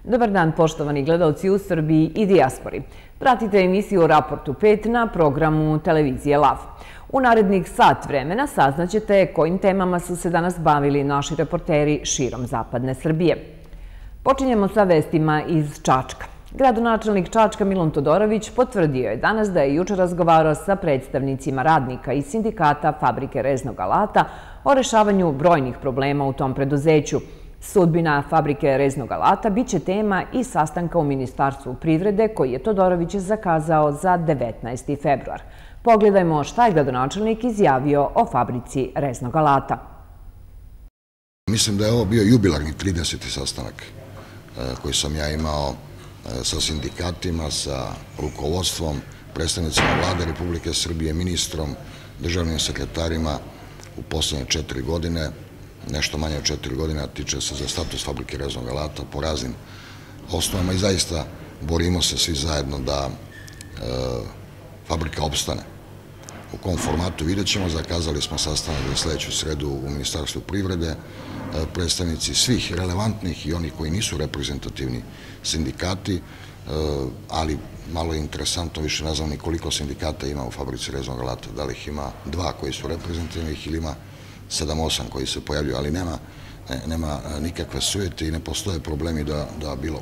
Dobar dan, poštovani gledalci u Srbiji i dijaspori. Pratite emisiju Raportu 5 na programu televizije LAV. U narednih sat vremena saznaćete kojim temama su se danas bavili naši reporteri širom zapadne Srbije. Počinjemo sa vestima iz Čačka. Gradonačelnik Čačka Milun Todorović potvrdio je danas da je juče razgovarao sa predstavnicima radnika i sindikata Fabrike reznog alata o rešavanju brojnih problema u tom preduzeću. Sudbina Fabrike reznog alata biće tema i sastanka u Ministarstvu privrede koji je Todorović zakazao za 19. februar. Pogledajmo šta je gradonačelnik izjavio o Fabrici reznog alata. Mislim da je ovo bio jubilarni 30. sastanak koji sam ja imao sa sindikatima, sa rukovodstvom, predstavnicima Vlade Republike Srbije, ministrom, državnim sekretarima u poslednje 4 godine, nešto manje od 4 godine, a tiče se za status Fabrike reznog alata po raznim osnovama i zaista borimo se svi zajedno da fabrika opstane. U kom formatu vidjet ćemo, zakazali smo sastanak za sledeću sredu u Ministarstvu privrede, predstavnici svih relevantnih i onih koji nisu reprezentativni sindikati, ali malo je interesantno, više ne znam ni koliko sindikata ima u Fabrici reznog alata, da li ih ima 2 koji su reprezentativnih ili ima 7-8 koji se pojavljuju, ali nema nikakve sujete i ne postoje problemi da bilo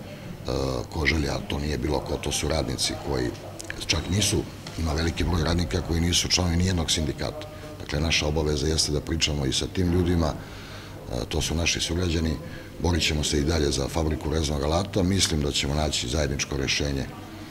ko želi, a to nije bilo ko, to su radnici koji čak nisu, ima veliki broj radnika koji nisu članovi nijednog sindikata. Dakle, naša obaveza jeste da pričamo i sa tim ljudima, to su naši sugrađani, borit ćemo se i dalje za Fabriku reznog alata, mislim da ćemo naći zajedničko rešenje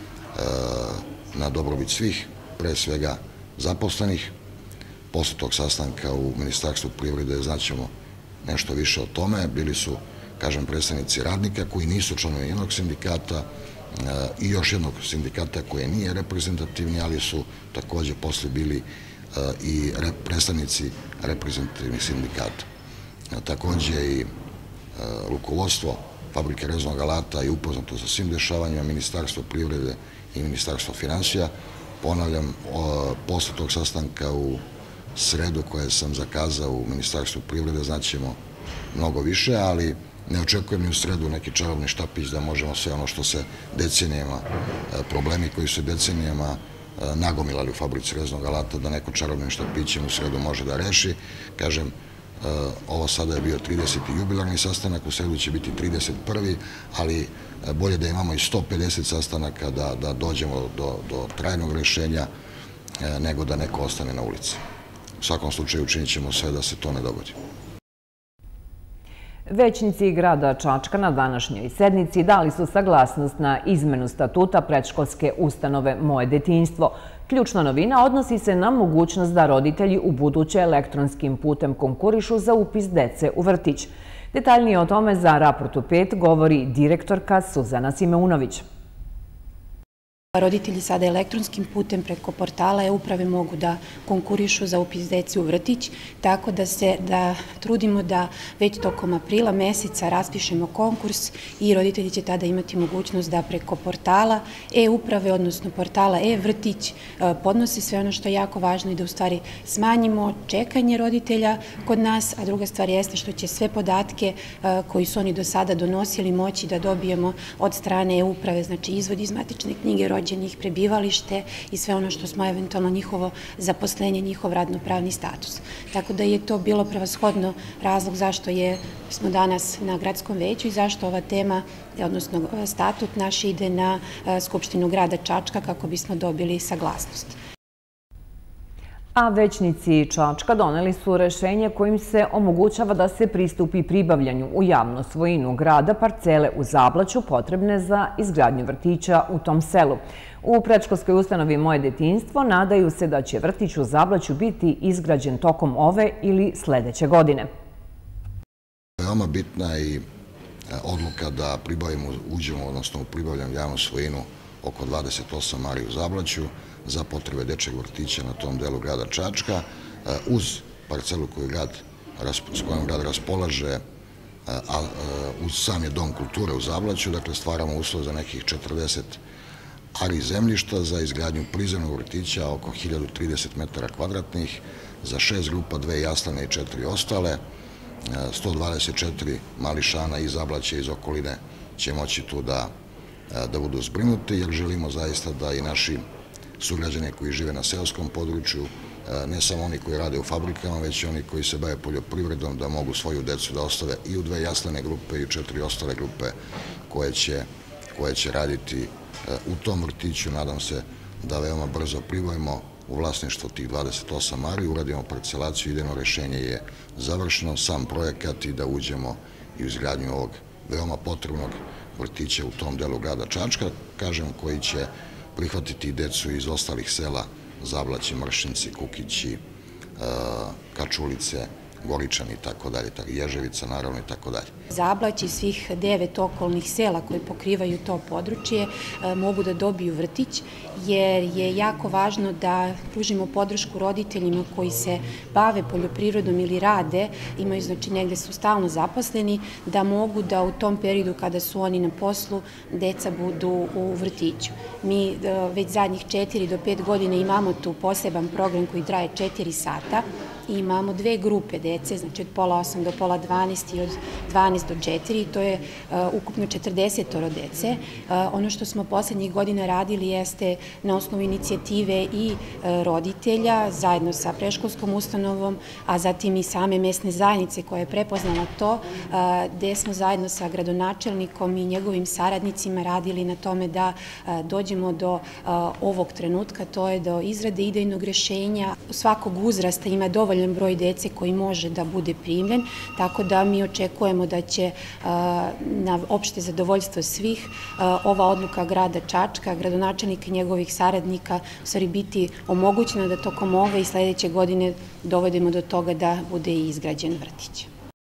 na dobrobit svih, pre svega zaposlenih. Posle tog sastanka u Ministarstvu privrede znaćemo nešto više o tome. Bili su, kažem, predstavnici radnika koji nisu članovi jednog sindikata i još jednog sindikata koji nije reprezentativni, ali su takođe posle bili i predstavnici reprezentativnih sindikata. Takođe i rukovodstvo Fabrike reznog alata je upoznato sa svim dešavanjima Ministarstva privrede i Ministarstva finansija. Ponavljam, posle tog sastanka u sredu koje sam zakazao u Ministarstvu privrede znaćemo mnogo više, ali ne očekujem ni u sredu neki čarobni štapić da možemo sve ono što se decenijama, problemi koji su decenijama nagomilali u Fabrici reznog alata, da neko čarobnim štapićem u sredu može da reši. Kažem, ovo sada je bio 30. jubilarni sastanak, u sredu će biti 31. ali bolje da imamo i 150 sastanaka da dođemo do trajnog rešenja nego da neko ostane na ulici. U svakom slučaju učinit ćemo sve da se to ne dogodi. Većnici grada Čačka na današnjoj sednici dali su saglasnost na izmenu statuta predškolske ustanove Moje detinjstvo. Ključna novina odnosi se na mogućnost da roditelji ubuduće elektronskim putem konkurišu za upis dece u vrtić. Detaljnije o tome za Raportu 5 govori direktorka Suzana Simeunović. Roditelji sada elektronskim putem preko portala e-uprave mogu da konkurišu za upis dece u vrtić, tako da trudimo da već tokom aprila meseca raspišemo konkurs i roditelji će tada imati mogućnost da preko portala e-uprave, odnosno portala e-vrtić, podnose sve ono što je jako važno i da u stvari smanjimo čekanje roditelja kod nas, a druga stvar jeste što će sve podatke koji su oni do sada donosili moći da dobijemo od strane e-uprave, znači izvod iz matične knjige rođenih, prebivalište i sve ono što smo eventualno njihovo zaposlenje, njihov radnopravni status. Tako da je to bilo prevashodno razlog zašto smo danas na gradskom veću i zašto ova tema, odnosno statut naš ide na Skupštinu grada Čačka kako bismo dobili saglasnost. A većnici Čačka doneli su rešenje kojim se omogućava da se pristupi pribavljanju u javnu svojinu grada parcele u Zablaću potrebne za izgradnju vrtića u tom selu. U predškolskoj ustanovi Moje detinjstvo nadaju se da će vrtić u Zablaću biti izgrađen tokom ove ili sledeće godine. Veoma bitna je i odluka da uđemo, odnosno u pribavljam javnu svojinu oko 28 ari u Zablaću za potrebe dečjeg vrtića na tom delu grada Čačka, uz parcelu s kojom grad raspolaže, a uz sam je Dom kulture u Zablaću, dakle stvaramo uslov za nekih 40 ari zemljišta za izgradnju prizemnog vrtića oko 1030 metara kvadratnih, za 6 grupa, 2 jaslane i 4 ostale, 124 mališana iz Zablaća iz okoline će moći tu da budu zbrinuti, jer želimo zaista da i naši sugrađani koji žive na seoskom području, ne samo oni koji rade u fabrikama, već i oni koji se bave poljoprivredom, da mogu svoju decu da ostave i u 2 jaslene grupe i u 4 ostale grupe koje će raditi u tom vrtiću. Nadam se da veoma brzo pribavimo u vlasništvo tih 28 ari, uradimo parcelaciju, idejno rešenje je završeno, sam projekat i da uđemo i u izgradnju ovog veoma potrebnog vrtića u tom delu grada Čačka, kažem, koji će prihvatiti decu iz ostalih sela, Zablaći, Mršinci, Kukići, Kačulice, Goričani i tako dalje, Ježevica naravno i tako dalje. Zablać i svih 9 okolnih sela koji pokrivaju to područje mogu da dobiju vrtić, jer je jako važno da pružimo podršku roditeljima koji se bave poljoprivredom ili rade, imaju, znači negde su stalno zaposleni, da mogu da u tom periodu kada su oni na poslu, deca budu u vrtiću. Mi već zadnjih 4 do 5 godina imamo tu poseban program koji traje 4 sata. Imamo 2 grupe dece, znači od pola 8 do pola 12 i od 12 do 4, to je ukupno 40 dece. Ono što smo poslednjih godina radili jeste na osnovu inicijative i roditelja, zajedno sa predškolskom ustanovom, a zatim i same mesne zajednice koja je prepoznala to, gde smo zajedno sa gradonačelnikom i njegovim saradnicima radili na tome da dođemo do ovog trenutka, to je do izrade idejnog rešenja. Svakog uzrasta ima dovoljno broj dece koji može da bude primljen, tako da mi očekujemo da će na opšte zadovoljstvo svih ova odluka grada Čačka, gradonačelnika i njegovih saradnika u stvari biti omogućeno da tokom ove i sledeće godine dovedemo do toga da bude i izgrađen vrtić.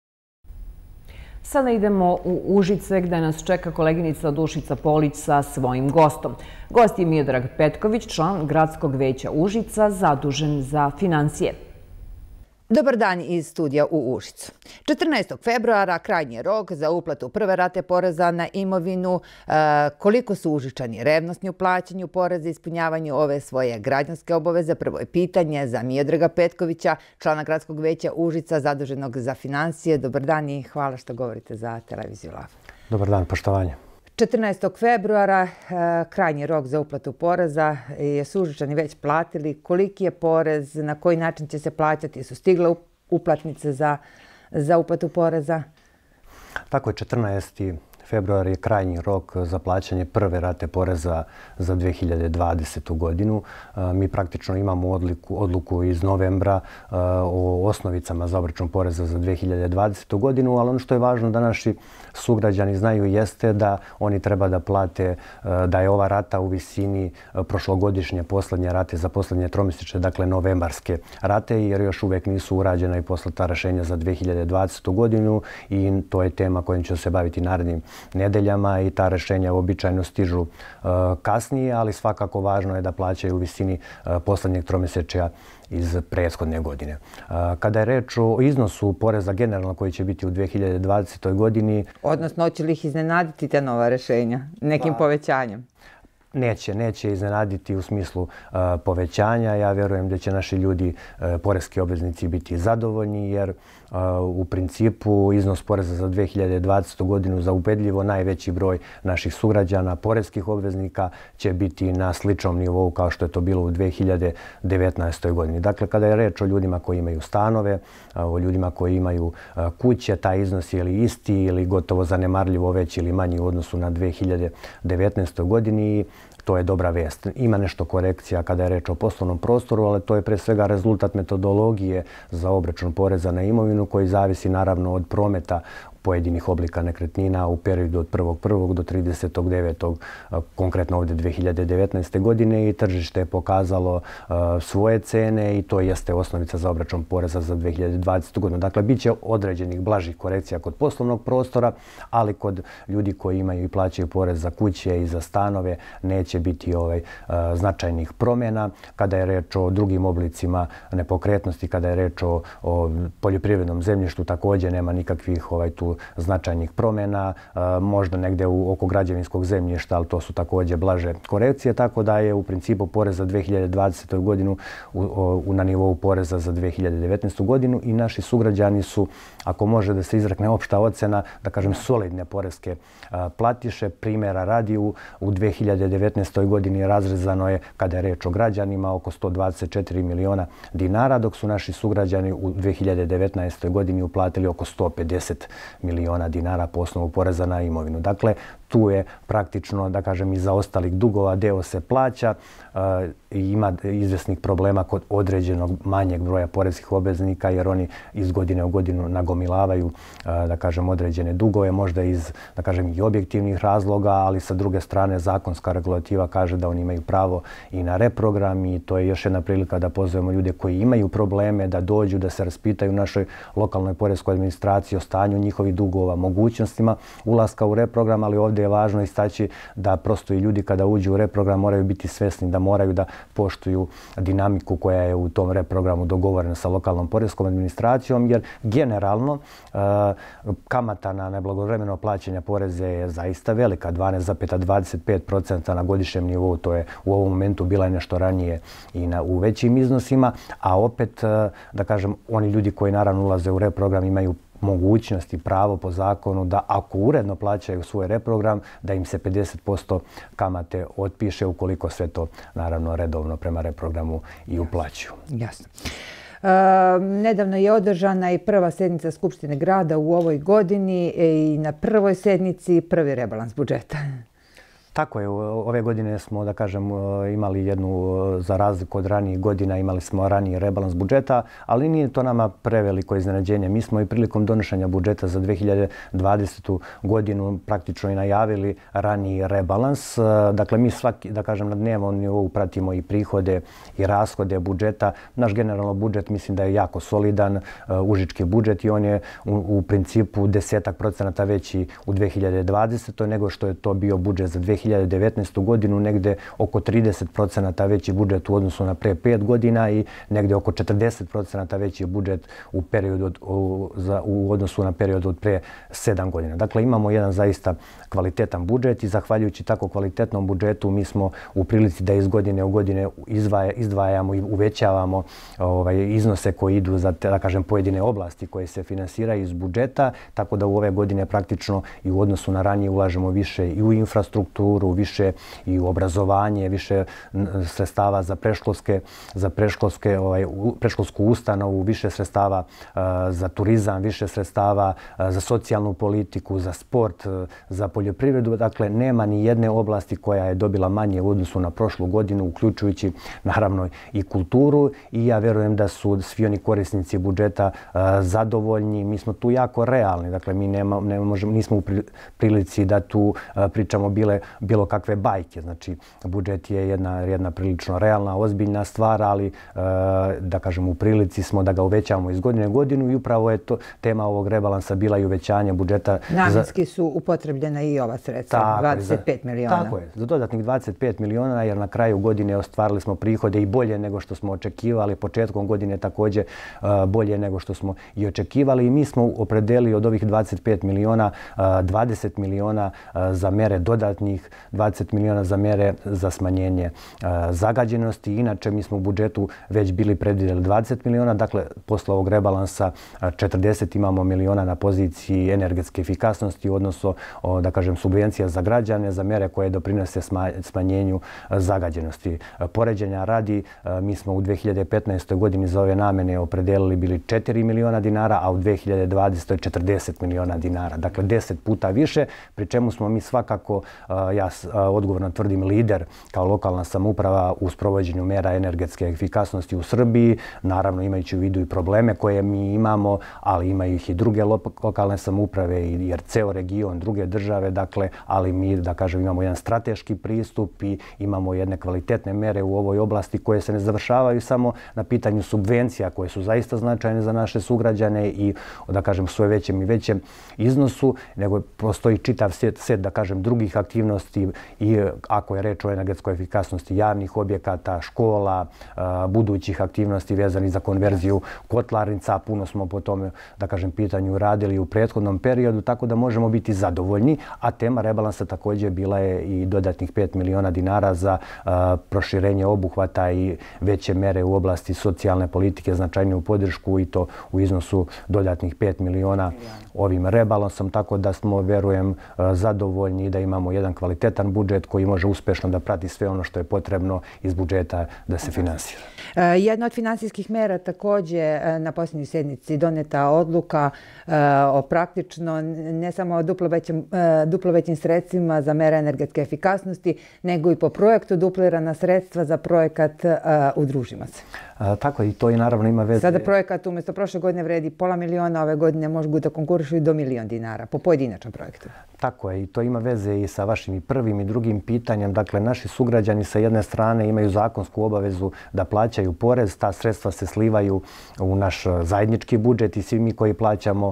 Sada idemo u Užice gde nas čeka koleginica Dušica Polić sa svojim gostom. Gost je Miodrag Petković, član Gradskog veća Užica, zadužen za finansije. Dobar dan iz studija u Užicu. 14. februara krajnji je rok za uplatu prve rate poreza na imovinu. Koliko su Užičani revnosni u plaćanju poreza i ispunjavanju ove svoje građanske obaveze? Prvo je pitanje za Miodraga Petkovića, člana Gradskog veća Užica, zaduženog za finansije. Dobar dan i hvala što govorite za televiziju Lav. Dobar dan, poštovanje. 14. februara krajnji rok za uplatu poreza. Jesu Užičani već platili? Koliki je porez? Na koji način će se plaćati? Su stigle uplatnice za uplatu poreza? Tako je, 14. februar je krajnji rok za plaćanje prve rate poreza za 2020. godinu. Mi praktično imamo odluku iz novembra o osnovicama za obračun poreza za 2020. godinu, ali ono što je važno da naši sugrađani znaju jeste da oni treba da plate, da je ova rata u visini prošlogodišnje poslednje rate za poslednje tromesečne, dakle novembarske rate, jer još uvek nisu urađena i poslata rešenja za 2020. godinu i to je tema kojom će se baviti narednim nedeljama i ta rešenja običajno stižu kasnije, ali svakako važno je da plaćaju u visini poslednjeg tromesečja iz prethodne godine. Kada je reč o iznosu poreza generalno koji će biti u 2020. godini... Odnosno, hoće li ih iznenaditi te nova rešenja nekim povećanjem? Neće iznenaditi u smislu povećanja. Ja verujem da će naši ljudi, poreski obveznici, biti zadovoljni jer u principu iznos poreza za 2020. godinu za ubedljivo najveći broj naših sugrađana, poreskih obveznika, će biti na sličnom nivou kao što je to bilo u 2019. godini. Dakle, kada je reč o ljudima koji imaju stanove, o ljudima koji imaju kuće, taj iznos je li isti ili gotovo zanemarljivo veći ili manji u odnosu na 2019. godini. To je dobra vest. Ima nešto korekcija kada je reč o poslovnom prostoru, ali to je pre svega rezultat metodologije za obračun poreza na imovinu koji zavisi naravno od prometa pojedinih oblika nekretnina u periodu od 1.1. do 30.9. konkretno ovdje 2019. godine i tržište je pokazalo svoje cene i to jeste osnovica za obračun poreza za 2020. godinu. Dakle, bit će određenih blažih korekcija kod poslovnog prostora, ali kod ljudi koji imaju i plaćaju porez za kuće i za stanove neće biti značajnih promjena. Kada je reč o drugim oblicima nepokretnosti, kada je reč o poljoprivrednom zemljištu, također nema nikakvih tu značajnih promjena, možda negde oko građevinskog zemljišta, ali to su također blaže korekcije, tako da je u principu porez za 2020. godinu na nivou poreza za 2019. godinu i naši sugrađani su, ako može da se izrekne opšta ocena, da kažem solidne poreske platiše. Primjera radi, u 2019. godini razrezano je, kada je reč o građanima, oko 124 miliona dinara, dok su naši sugrađani u 2019. godini uplatili oko 150 miliona dinara po osnovu poreza na imovinu. Dakle, tu je praktično, da kažem, iza ostalih dugova deo se plaća i ima izvjesnih problema kod određenog manjeg broja poreskih obveznika, jer oni iz godine u godinu nagomilavaju, da kažem, određene dugove, možda iz, da kažem, i objektivnih razloga, ali sa druge strane zakonska regulativa kaže da oni imaju pravo i na reprogram i to je još jedna prilika da pozovemo ljude koji imaju probleme da dođu, da se raspitaju u našoj lokalnoj poreskoj administraciji o stanju njihovih dugova, mogućnostima ulaska u reprogram, ali ovdje je važno istaći da prosto i ljudi kada uđu u reprogram moraju biti svesni da moraju da poštuju dinamiku koja je u tom reprogramu dogovorena sa lokalnom poreskom administracijom, jer generalno kamata na neblagovremeno plaćanje poreze je zaista velika, 12,25% na godišnjem nivou, to je u ovom momentu bila nešto ranije i u većim iznosima, a opet, da kažem, oni ljudi koji naravno ulaze u reprogram imaju mogućnost i pravo po zakonu da ako uredno plaćaju svoj reprogram, da im se 50% kamate otpiše ukoliko sve to naravno redovno prema reprogramu i uplaćuju. Jasno. Nedavno je održana i prva sjednica Skupštine grada u ovoj godini i na prvoj sjednici prvi rebalans budžeta. Tako je, ove godine smo, da kažem, imali jednu, za razliku od ranijih godina, imali smo raniji rebalans budžeta, ali nije to nama preveliko iznenađenje. Mi smo i prilikom donošenja budžeta za 2020. godinu praktično i najavili raniji rebalans. Dakle, mi svaki, da kažem, na dnevnom nivou pratimo i prihode i rashode budžeta. Naš generalno budžet mislim da je jako solidan, užički budžet, i on je u principu 10% veći u 2020. nego što je to bio budžet za 2019. godinu, negde oko 30% veći budžet u odnosu na pre 5 godina i negde oko 40% veći budžet u odnosu na period od pre 7 godina. Dakle, imamo jedan zaista kvalitetan budžet i zahvaljujući tako kvalitetnom budžetu mi smo u prilici da iz godine u godine izdvajamo i uvećavamo iznose koji idu za, da kažem, pojedine oblasti koje se finansiraju iz budžeta, tako da u ove godine praktično i u odnosu na ranije ulažemo više i u infrastrukturu, više i u obrazovanje, više sredstava za predškolsku ustanovu, više sredstava za turizam, više sredstava za socijalnu politiku, za sport, za poljoprivredu. Dakle, nema ni jedne oblasti koja je dobila manje u odnosu na prošlu godinu, uključujući naravno i kulturu, i ja verujem da su svi oni korisnici budžeta zadovoljni. Mi smo tu jako realni, dakle mi nismo u prilici da tu pričamo bilo kakve bajke. Znači, budžet je jedna prilično realna, ozbiljna stvar, ali da kažem u prilici smo da ga uvećamo iz godine u godinu i upravo je to tema ovog rebalansa bila i uvećanje budžeta. Namenski su upotrebljena i ova sredstva, 25 miliona. Tako je, za dodatnih 25 miliona, jer na kraju godine ostvarili smo prihode i bolje nego što smo očekivali, početkom godine također bolje nego što smo i očekivali, i mi smo opredelili od ovih 25 miliona 20 miliona za mere dodatnih, 20 miliona za mere za smanjenje zagađenosti. Inače, mi smo u budžetu već bili predvidjeli 20 miliona, dakle, posle ovog rebalansa 40 imamo miliona na poziciji energetske efikasnosti, odnosno, da kažem, subvencija za građane, za mere koje doprinose smanjenju zagađenosti. Poređenja radi, mi smo u 2015. godini za ove namene opredelili bili 4 miliona dinara, a u 2020. 40 miliona dinara. Dakle, 10 puta više, pri čemu smo mi svakako, ja odgovorno tvrdim, lider kao lokalna samouprava u sprovođenju mera energetske efikasnosti u Srbiji, naravno imajući u vidu i probleme koje mi imamo, ali imaju ih i druge lokalne samouprave, jer ceo region, druge države, dakle, ali mi, da kažem, imamo jedan strateški pristup i imamo jedne kvalitetne mere u ovoj oblasti koje se ne završavaju samo na pitanju subvencija koje su zaista značajne za naše sugrađane i, da kažem, sve većem i većem iznosu, nego postoji čitav set, da kažem, drugih aktivnosti efikasnosti i ako je reč o energetskoj efikasnosti javnih objekata, škola, budućih aktivnosti vezanih za konverziju kotlarnica. Puno smo po tome, da kažem, pitanju radili u prethodnom periodu, tako da možemo biti zadovoljni, a tema rebalansa također bila je i dodatnih 5 miliona dinara za proširenje obuhvata i veće mere u oblasti socijalne politike, značajniju podršku i to u iznosu dodatnih 5 miliona ovim rebalansom, tako da smo, verujem, zadovoljni i da imamo jedan kvalitetan budžet koji može uspešno da prati sve ono što je potrebno iz budžeta da se finansira. Jedna od finansijskih mera također na posljednjoj sjednici doneta odluka o praktično ne samo duplo većim sredstvima za mere energetske efikasnosti, nego i po projektu duplirana sredstva za projekat Udružimo se. Tako i to i naravno ima veze. Sada projekat umjesto prošle godine vredi $500.000, ove godine mogu da konkurišu i do $1.000.000 po pojedinačnom projektu. Tako je i to ima veze i sa vašim i prvim i drugim pitanjem. Dakle, naši sugrađani sa jedne strane imaju zakonsku obavezu da plaćaju porez, ta sredstva se slivaju u naš zajednički budžet i svi mi koji plaćamo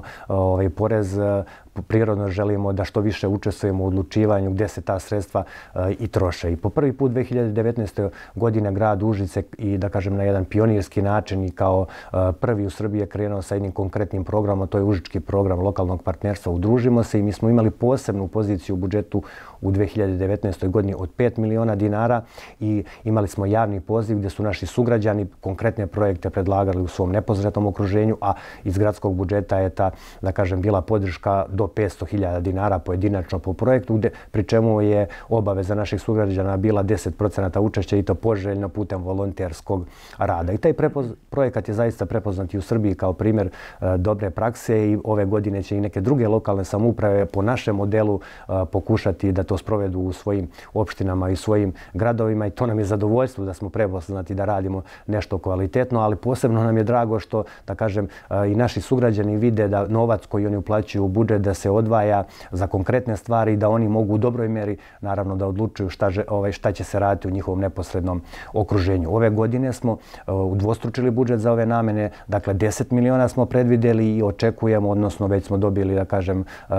porez prirodno želimo da što više učestvujemo u odlučivanju gdje se ta sredstva i troše. I po prvi put 2019. godine grad Užice i da kažem na jedan pionirski način i kao prvi u Srbiji je krenuo sa jednim konkretnim programom, to je Užički program lokalnog partnerstva Udružimo se i mi smo imali posebnu poziciju u budžetu u 2019. godini od 5 miliona dinara i imali smo javni poziv gdje su naši sugrađani konkretne projekte predlagali u svom neposrednom okruženju, a iz gradskog budžeta je ta, da kažem, bila podrška do 500.000 dinara pojedinačno po projektu, pri čemu je obaveza naših sugrađana bila 10% učešća i to poželjno putem volonterskog rada. I taj projekat je zaista prepoznat i u Srbiji kao primjer dobre prakse i ove godine će i neke druge lokalne samouprave po našem modelu pokušati da to sprovedu u svojim opštinama i svojim gradovima i to nam je zadovoljstvo da smo prepoznati da radimo nešto kvalitetno, ali posebno nam je drago što, da kažem, i naši sugrađani vide da novac koji oni uplaćuju u budžet da se odvaja za konkretne stvari i da oni mogu u dobroj meri naravno da odlučuju šta će se raditi u njihovom neposrednom okruženju. Ove godine smo udvostručili budžet za ove namene, dakle 10 miliona smo predvideli i očekujemo, odnosno već smo dobili, da kažem,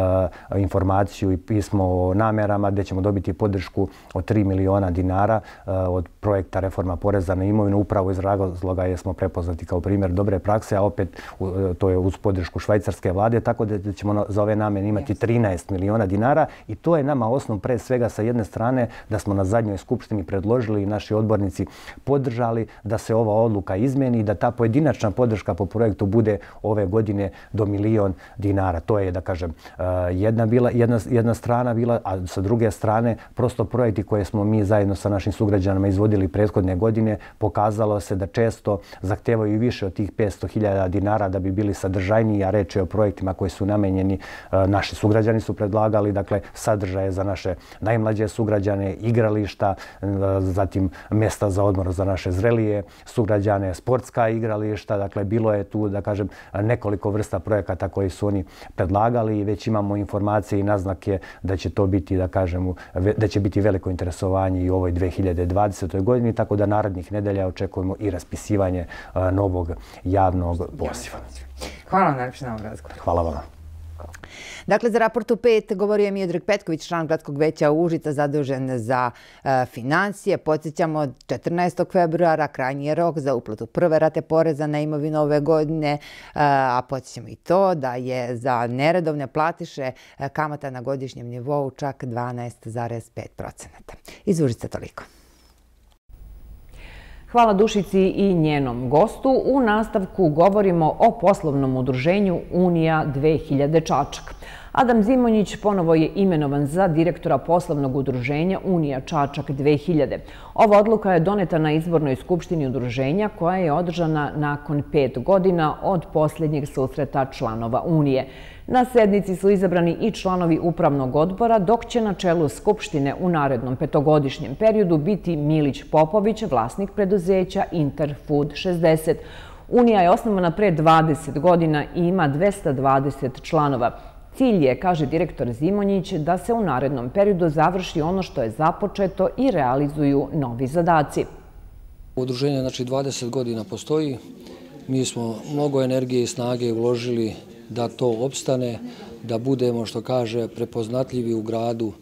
informaciju i pismo o namerama gdje ćemo dobiti podršku od 3 miliona dinara od projekta reforma poreza na imovinu, upravo iz razloga jer smo prepoznati kao primjer dobre prakse, a opet to je uz podršku švajcarske vlade, tako da ćemo za ove namene imati 13 miliona dinara i to je nama osnov pre svega sa jedne strane da smo na zadnjoj skupštini predložili i naši odbornici podržali da se ova odluka izmeni i da ta pojedinačna podrška po projektu bude ove godine do $1.000.000 dinara. To je, da kažem, jedna strana bila, a sa druge strane prosto projekti koje smo mi zajedno sa našim sugrađanima izvodili prethodne godine pokazalo se da često zahtevaju više od tih 500.000 dinara da bi bili sadržajniji, a reč je o projektima koji su namenjeni. Naši sugrađani su predlagali, dakle, sadržaje za naše najmlađe sugrađane, igrališta, zatim mjesta za odmor za naše zrelije sugrađane, sportska igrališta, dakle, bilo je tu, da kažem, nekoliko vrsta projekata koji su oni predlagali i već imamo informacije i naznake da će to biti, da kažem, da će biti veliko interesovanje i u ovoj 2020. godini, tako da narednih nedelja očekujemo i raspisivanje novog javnog poziva. Hvala vam najlepše na ovom razgovoru. Hvala vam. Dakle, za Raportu 5 govorio je Miodrag Petković, član Gradskog veća Užica, zadužen za financije. Podsjećamo, 14. februara krajnji je rok za uplatu prve rate poreza na imovinu ove godine, a podsjećamo i to da je za neredovne platiše kamata na godišnjem nivou čak 12,5%. Iz Užica toliko. Hvala Dušici i njenom gostu. U nastavku govorimo o poslovnom udruženju Unija 2000 Čačak. Adam Zimonjić ponovo je imenovan za direktora poslovnog udruženja Unija Čačak 2000. Ova odluka je doneta na izbornoj skupštini udruženja koja je održana nakon 5 godina od posljednjeg susreta članova Unije. Na sednici su izabrani i članovi upravnog odbora, dok će na čelu skupštine u narednom 5-godišnjem periodu biti Milić Popović, vlasnik preduzeća Interfood 60. Unija je osnovana pre 20 godina i ima 220 članova. Cilj je, kaže direktor Zimonjić, da se u narednom periodu završi ono što je započeto i realizuju novi zadaci. Udruženje, znači, 20 godina postoji. Mi smo mnogo energije i snage uložili da to opstane, da budemo, što kaže, prepoznatljivi u gradu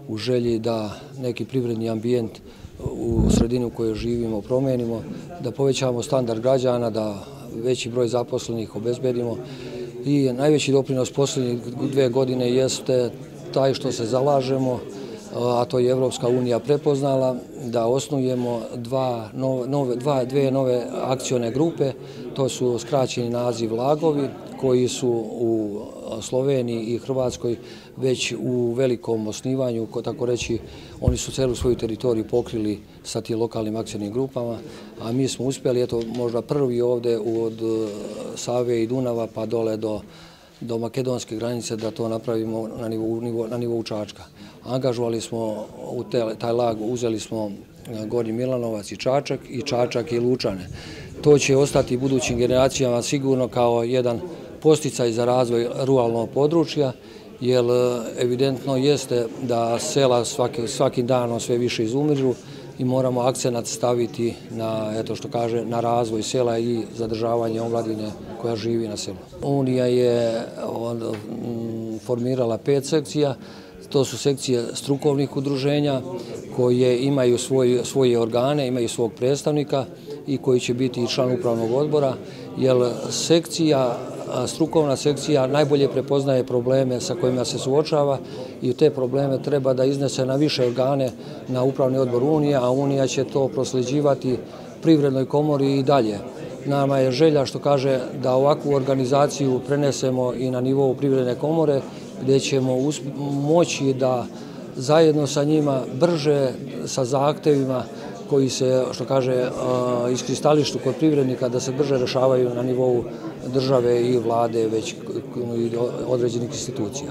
u želji da neki privredni ambijent u sredini u kojoj živimo promenimo, da povećamo standard građana, da veći broj zaposlenih obezbedimo. I najveći doprinos posljednjih 2 godine jeste taj što se zalažemo, a to je Evropska unija prepoznala, da osnujemo dve nove akcione grupe. To su skraćeni naziv LAG-ovi, koji su u Sloveniji i Hrvatskoj već u velikom osnivanju, tako reći, oni su celu svoju teritoriju pokrili sa tim lokalnim akcionim grupama, a mi smo uspjeli, eto, možda prvi ovde od Save i Dunava pa dole do makedonske granice da to napravimo na nivou Čačka. Angažovali smo u taj lag, uzeli smo Gornji Milanovac i Čačak i Lučane. To će ostati budućim generacijama sigurno kao jedan posticaj za razvoj ruralnog područja, jer evidentno jeste da sela svakim danom sve više izumiru i moramo akcenat staviti na, eto što kaže, na razvoj sela i zadržavanje omladine koja živi na selu. Unija je formirala 5 sekcija. To su sekcije strukovnih udruženja koje imaju svoje organe, imaju svog predstavnika i koji će biti član upravnog odbora, jer strukovna sekcija najbolje prepoznaje probleme sa kojima se suočava i te probleme treba da iznese na više organe na upravni odbor Unije, a Unija će to prosljeđivati Privrednoj komori i dalje. Nama je želja, što kaže, da ovakvu organizaciju prenesemo i na nivou Privredne komore, gdje ćemo moći da zajedno sa njima brže, sa zahtevima koji se, što kaže, iskristališu kod privrednika, da se brže rešavaju na nivou države i vlade, već i određenih institucija.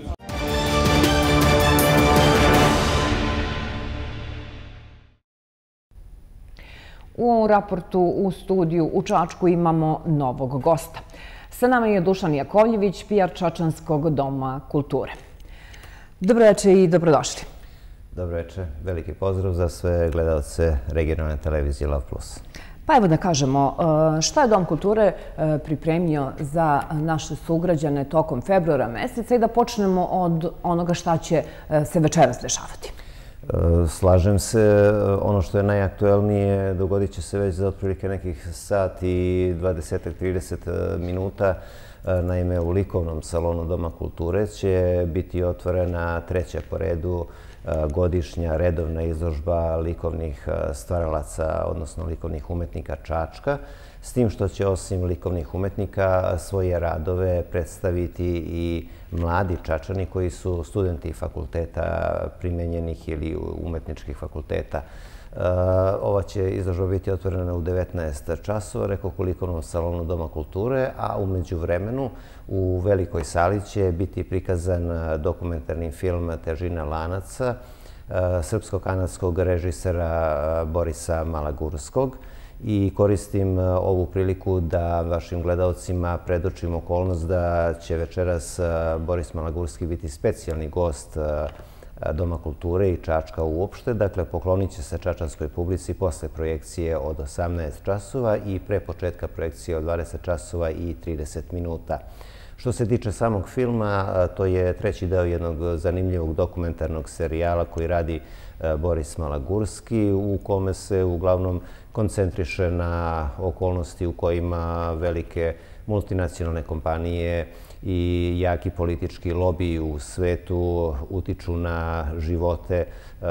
U ovom raportu u studiju u Čačku imamo novog gosta. Sa nama je Dušan Jakovljević, PR Čačanskog doma kulture. Dobroveče i dobrodošli. Dobroveče, veliki pozdrav za sve gledalce regionalne televizije Lav Plus. Pa evo da kažemo, šta je Dom kulture pripremio za naše sugrađane tokom februara meseca i da počnemo od onoga šta će se večeras dešavati. Slažem se, ono što je najaktuelnije dogodit će se već za otprilike nekih sat i 20-30 minuta. Naime, u likovnom salonu Doma kulture će biti otvorena 3. po redu godišnja redovna izložba likovnih stvaralaca, odnosno likovnih umetnika Čačka, s tim što će osim likovnih umetnika svoje radove predstaviti i mladi Čačani koji su studenti fakulteta primenjenih ili umetničkih fakulteta. Ova će izložba biti otvorena u 19 časova, rekao u likovnom salonu Doma kulture, a u međuvremenu u velikoj sali će biti prikazan dokumentarni film Težina lanaca srpsko-kanadskog režisera Borisa Malagurskog. I koristim ovu priliku da vašim gledalcima predočim okolnost da će večeras Boris Malagurski biti specijalni gost Doma kulture i Čačka uopšte. Dakle, poklonit će se čačanskoj publici posle projekcije od 18 časova i pre početka projekcije od 20 časova i 30 minuta. Što se tiče samog filma, to je 3. deo jednog zanimljivog dokumentarnog serijala koji radi Boris Malagurski, u kome se uglavnom koncentriše na okolnosti u kojima velike multinacionalne kompanije i jaki politički lobiji u svetu utiču na živote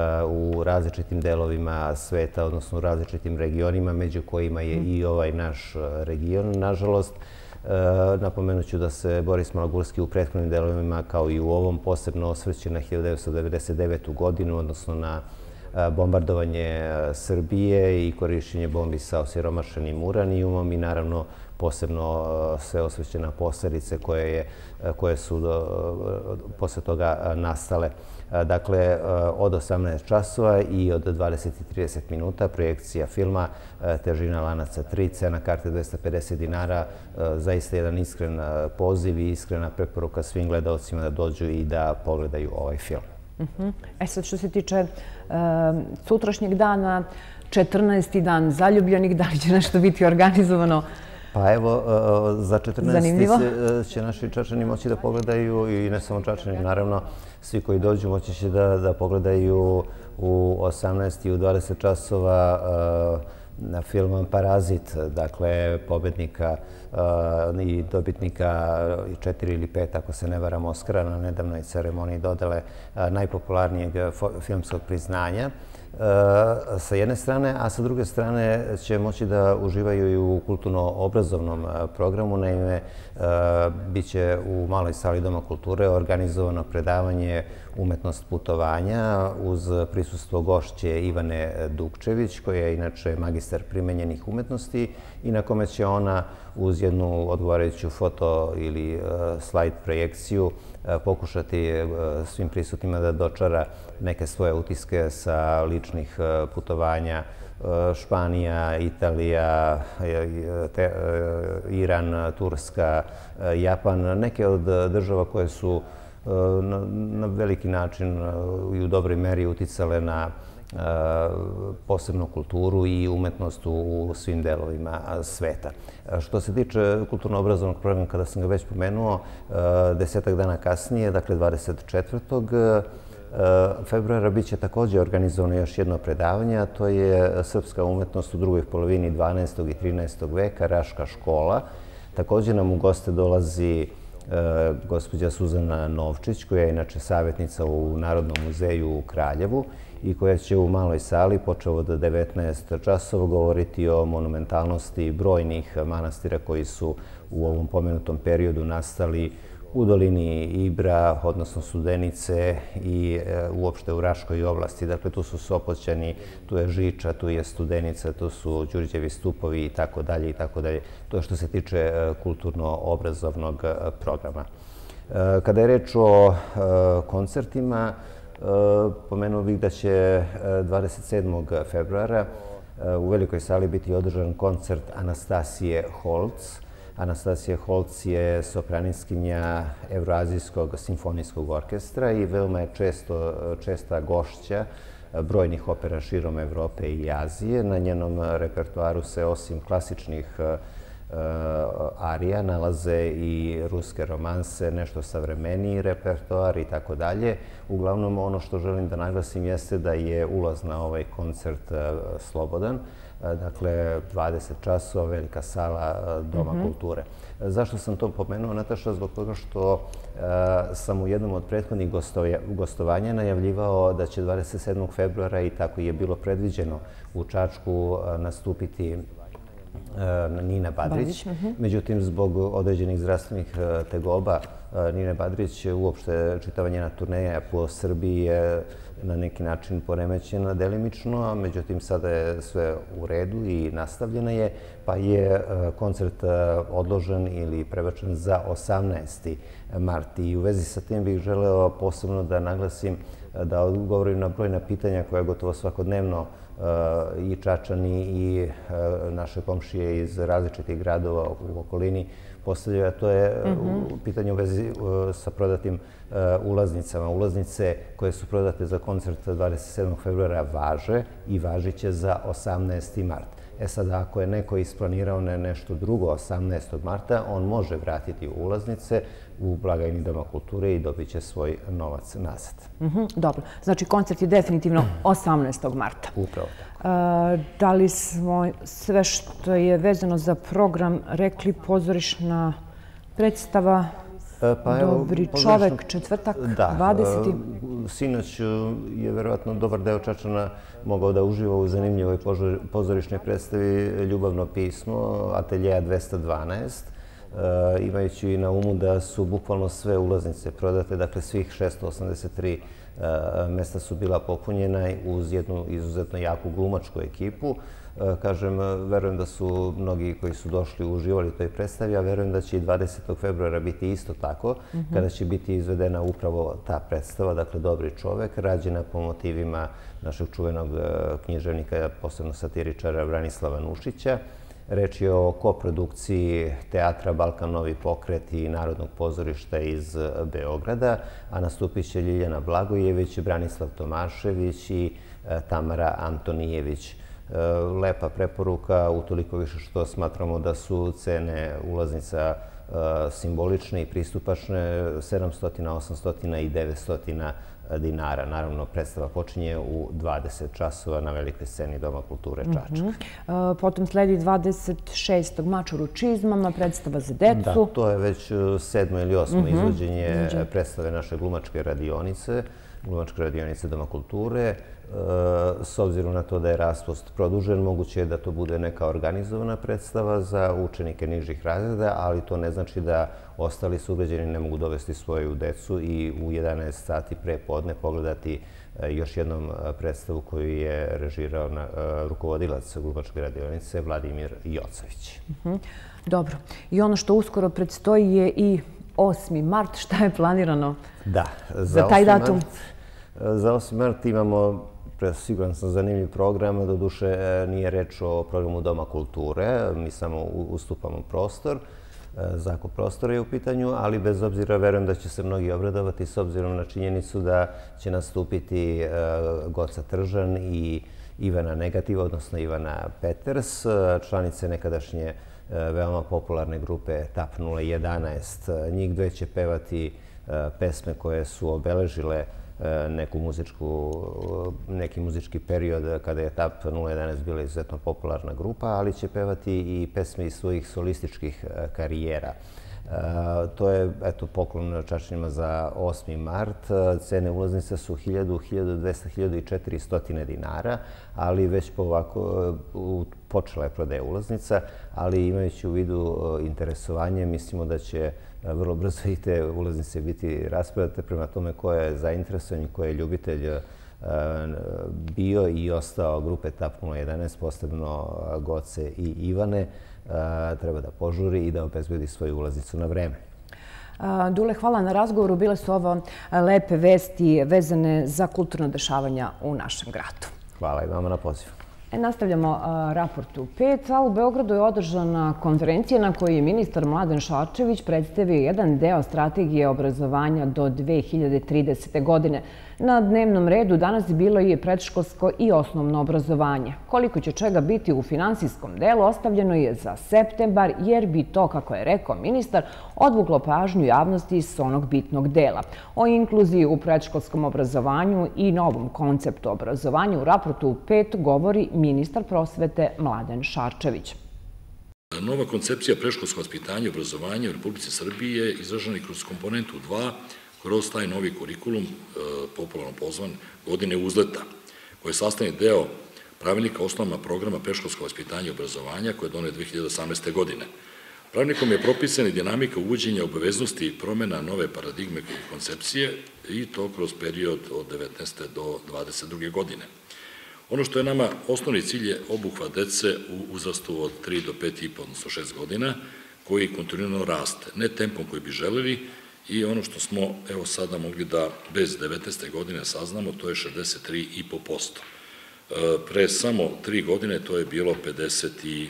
u različitim delovima sveta, odnosno u različitim regionima, među kojima je i ovaj naš region, nažalost. Napomenut ću da se Boris Malagurski u prethodnim delovima, kao i u ovom, posebno osvrće na 1999. godinu, odnosno na bombardovanje Srbije i korišćenje bombi sa osiromašenim uranijumom i naravno posebno se osvrće na posledice koje su posle toga nastale. Dakle, od 18 časova i od 20-30 minuta projekcija filma Težina lanaca 3, cena karte 250 dinara, zaista jedan iskren poziv i iskrena preporuka svim gledalcima da dođu i da pogledaju ovaj film. Sad što se tiče sutrašnjeg dana, 14. dan zaljubljenih, da li će nešto biti organizovano? Pa evo, za 14. će naši Čačani moći da pogledaju, i ne samo Čačani, naravno, svi koji dođu moći će da pogledaju u 18 i u 20 časova na film Parazit, dakle, pobednika i dobitnika 4 ili 5, ako se ne varam, Oskara na nedavnoj ceremoniji dodele najpopularnijeg filmskog priznanja sa jedne strane, a sa druge strane će moći da uživaju i u kulturno-obrazovnom programu. Naime, bit će u maloj sali Doma kulture organizovano predavanje Umetnost putovanja uz prisustvo gošće Ivane Dukčević, koja je inače magistar primenjenih umetnosti i na kome će ona uz jednu odgovarajuću foto ili slajd projekciju pokušati svim prisutnima da dočara neke svoje utiske sa ličnih putovanja Španija, Italija, Iran, Turska, Japan, neke od država koje su na veliki način i u dobroj meri uticale na posebnu kulturu i umetnost u svim delovima sveta. Što se tiče kulturno-obrazovnog programa, kada sam ga već pomenuo, 10 dana kasnije, dakle 24. februara, bit će također organizovano još jedno predavanje, a to je srpska umetnost u drugoj polovini 12. i 13. veka, Raška škola. Također nam u goste dolazi gospođa Suzana Novčić, koja je inače savjetnica u Narodnom muzeju u Kraljevu i koja će u maloj sali, počeo od 19 časova, govoriti o monumentalnosti brojnih manastira koji su u ovom pomenutom periodu nastali u dolini Ibra, odnosno Studenice i uopšte u Raškoj oblasti. Dakle, tu su Sopoćani, tu je Žiča, tu je Studenica, tu su Đurđevi stupovi i tako dalje i tako dalje. To je što se tiče kulturno-obrazovnog programa. Kada je reč o koncertima, pomenuo bih da će 27. februara u Velikoj sali biti održan koncert Anastasije Holc. Anastasija Holc je sopraniskinja Evroazijskog simfonijskog orkestra i veoma je česta gošća brojnih opera širom Evrope i Azije. Na njenom repertoaru se osim klasičnih arija nalaze i ruske romanse, nešto savremeniji repertoar i tako dalje. Uglavnom, ono što želim da naglasim jeste da je ulaz na ovaj koncert slobodan. Dakle, 20 časova, velika sala Doma kulture. Zašto sam to pomenuo, Nataša? Zbog toga što sam u jednom od prethodnih gostovanja najavljivao da će 27. februara, i tako je bilo predviđeno, u Čačku nastupiti Nina Badrić. Međutim, zbog određenih zdravstvenih tegoba Nine Badrić, uopšte čitava njena turneja po Srbiji je na neki način poremećena delimično, međutim sada je sve u redu i nastavljena je, pa je koncert odložen ili prebačen za 18. mart. I u vezi sa tim bih želeo posebno da naglasim, da odgovorim na brojna pitanja koja gotovo svakodnevno i Čačani i naše komšije iz različitih gradova u okolini postavljaju, a to je pitanje u vezi sa prodatim ulaznicama. Ulaznice koje su prodate za koncert 27. februara važe i važit će za 18. mart. E sad, ako je neko isplanirao nešto drugo 18. marta, on može vratiti ulaznice u blagajni Doma kulture i dobit će svoj novac nazad. Dobro. Znači, koncert je definitivno 18. marta. Upravo tako. Da li smo sve što je vezano za program rekli? Pozorišna predstava Dobri čovek, četvrtak, 20. Sinoć je verovatno dobar deo Čačana mogao da uživa u zanimljivoj pozorišnoj predstavi Ljubavno pismo, ateljeja 212, imajući na umu da su bukvalno sve ulaznice prodate, dakle svih 683 mesta su bila popunjena uz jednu izuzetno jaku glumačku ekipu. Kažem, verujem da su mnogi koji su došli uživali u toj predstavi, a verujem da će i 20. februara biti isto tako, kada će biti izvedena upravo ta predstava, dakle Dobri čovek, rađena po motivima našeg čuvenog književnika, posebno satiričara Branislava Nušića. Reč je o koprodukciji Teatra Balkan Novi pokret i Narodnog pozorišta iz Beograda, a nastupit će Ljiljana Blagojević, Branislav Tomašević i Tamara Antonijević. lepa preporuka, utoliko više što smatramo da su cene ulaznica simbolične i pristupačne, 700, 800 i 900 dinara. Naravno, predstava počinje u 20 časova na velikoj sceni Doma kulture Čačak. Potom sledi 26. Mačur u čizmama, predstava za decu. Da, to je već 7. ili 8. izvođenje predstave naše glumačke radionice Doma kulture. S obzirom na to da je raspust produžen, moguće je da to bude neka organizovana predstava za učenike nižih razreda, ali to ne znači da ostali sugrađani ne mogu dovesti svoju decu i u 11 sati pre podne pogledati još jednom predstavu koju je režirao rukovodilac glumačke radionice Vladimir Jocović. Dobro. I ono što uskoro predstoji je i 8. mart. Šta je planirano za taj datum? Za 8. mart imamo, siguran sam, zanimljiv program. Doduše, nije reč o programu Doma kulture. Mi samo ustupamo prostor. Zakup prostora je u pitanju, ali bez obzira verujem da će se mnogi obradovati s obzirom na činjenicu da će nastupiti Goca Tržan i Ivana Negativa, odnosno Ivana Peters, članice nekadašnje veoma popularne grupe TAP 011. Njih dve će pevati pesme koje su obeležile neki muzički period kada je TAP 011 bila izuzetno popularna grupa, ali će pevati i pesme iz svojih solističkih karijera. To je poklon Čačanima za 8. mart. Cene ulaznice su 1000, 1200, 1400 dinara, ali već počela je prodaja ulaznica, ali imajući u vidu interesovanje, mislimo da će vrlo brzo i te ulaznice biti rasprodate. Prema tome ko je zainteresovan i ko je ljubitelj bio i ostao grupe TAP 011, posebno Goce i Ivane, treba da požuri i da obezbedi svoju ulaznicu na vreme. Dule, hvala na razgovoru. Bile su ovo lepe vesti vezane za kulturno dešavanja u našem gradu. Hvala i vama na pozivu. Nastavljamo raport u 5, a u Beogradu je održana konferencija na kojoj je ministar Mladen Šarčević predstavio jedan deo strategije obrazovanja do 2030. godine. Na dnevnom redu danas je bilo i predškolsko i osnovno obrazovanje. Koliko će čega biti u finansijskom delu ostavljeno je za septembar, jer bi to, kako je rekao ministar, odvuklo pažnju javnosti s onog bitnog dela. O inkluziji u predškolskom obrazovanju i novom konceptu obrazovanja u raportu u 5 govori ministar prosvete Mladen Šarčević. Nova koncepcija predškolskog vaspitanja i obrazovanja u Republici Srbiji je izražena i kroz komponentu 2, kroz taj novi kurikulum, popularno pozvan Godine uzleta, koji je sastavni deo pravilnika osnovama programa predškolskog vaspitanja i obrazovanja koje je donet 2018. godine. Pravilnikom je propisana i dinamika uvođenja obaveznosti i promena nove paradigme koncepcije i to kroz period od 19. do 22. godine. Ono što je nama osnovni cilj je obuhvat dece u uzrastu od 3 do 5,5, odnosno 6 godina, koji kontinuirano raste, ne tempom koji bi želeli, i ono što smo evo sada mogli da bez 19. godine saznamo, to je 63,5%. Pre samo 3 godine to je bilo 52%.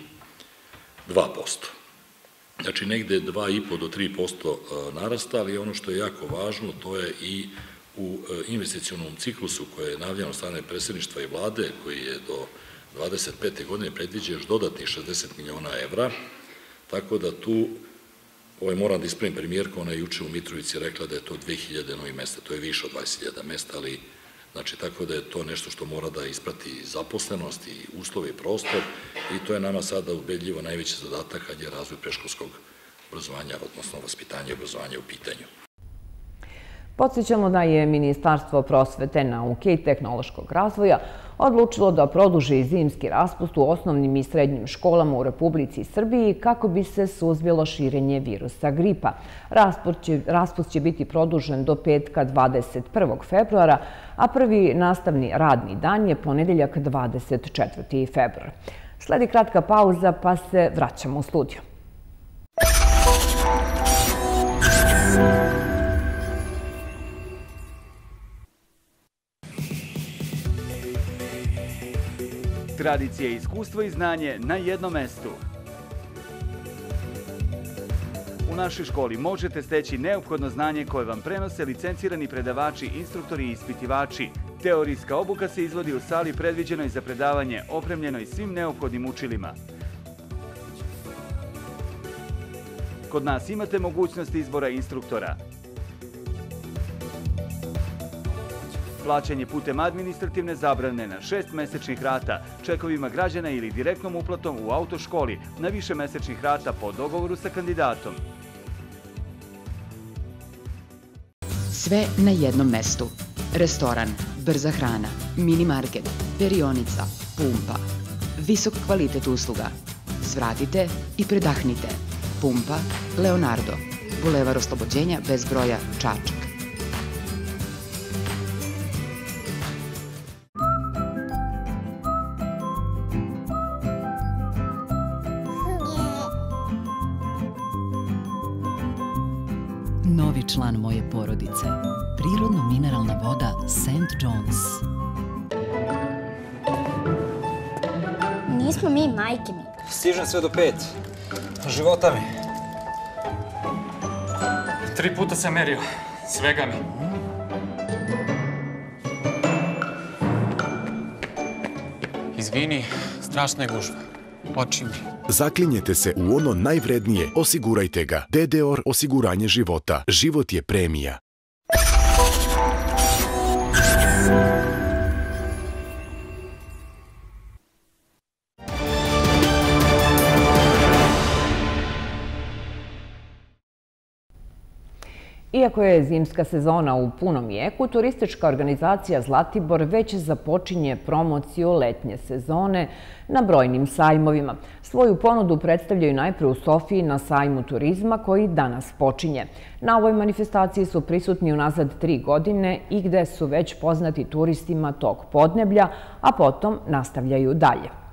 Znači negde 2,5 do 3% narasta, ali ono što je jako važno, to je i u investicionom ciklusu koje je najavljeno od strane predsjedništva i vlade, koji je do 25. godine predviđa još dodatnih 60 miliona evra, tako da tu moram da ispravim premijerku, ona je juče u Mitrovici rekla da je to 2000 novih mesta, to je više od 20.000 mesta, ali znači tako da je to nešto što mora da isprati zaposlenost i uslove i prostor i to je nama sada ubedljivo najveći zadatak kad je razvoj predškolskog obrazovanja, odnosno vaspitanja i obrazovanja u pitanju. Podsjećamo da je Ministarstvo prosvete, nauke i tehnološkog razvoja odlučilo da produži zimski raspust u osnovnim i srednjim školama u Republici Srbiji kako bi se suzbilo širenje virusa gripa. Raspust će biti produžen do petka 21. februara, a prvi nastavni radni dan je ponedeljak 24. februar. Sledi kratka pauza pa se vraćamo u studio. Tradicija, iskustvo i znanje na jednom mestu. U našoj školi možete steći neophodno znanje koje vam prenose licencirani predavači, instruktori i ispitivači. Teorijska obuka se izvodi u sali predviđenoj za predavanje, opremljenoj svim neophodnim učilima. Kod nas imate mogućnost izbora instruktora. Plaćanje putem administrativne zabrane na 6 mesečnih rata, čekovima građana ili direktnom uplatom u autoškoli na više mesečnih rata po dogovoru sa kandidatom. Sve na jednom mestu. Restoran, brza hrana, mini market, perionica, pumpa. Visok kvalitet usluga. Svratite i predahnite. Pumpa Leonardo. Bulevar Oslobođenja bez broja Čačak. Novi član moje porodice. Prirodno mineralna voda St. John's. Nismo mi majke mi. Stižem sve do 5. Života mi. 3 puta sam merio. Svega mi. Izvini, strašna je gužva. Oči mi. Zaklinjete se u ono najvrednije, osigurajte ga. DDOR osiguranje života. Život je premija. Iako je zimska sezona u punom jeku, turistička organizacija Zlatibor već započinje promociju letnje sezone na brojnim sajmovima. Svoju ponudu predstavljaju najpre u Sofiji na sajmu turizma koji danas počinje. Na ovoj manifestaciji su prisutni unazad 3 godine i gde su već poznati turistima tog podneblja, a potom nastavljaju dalje.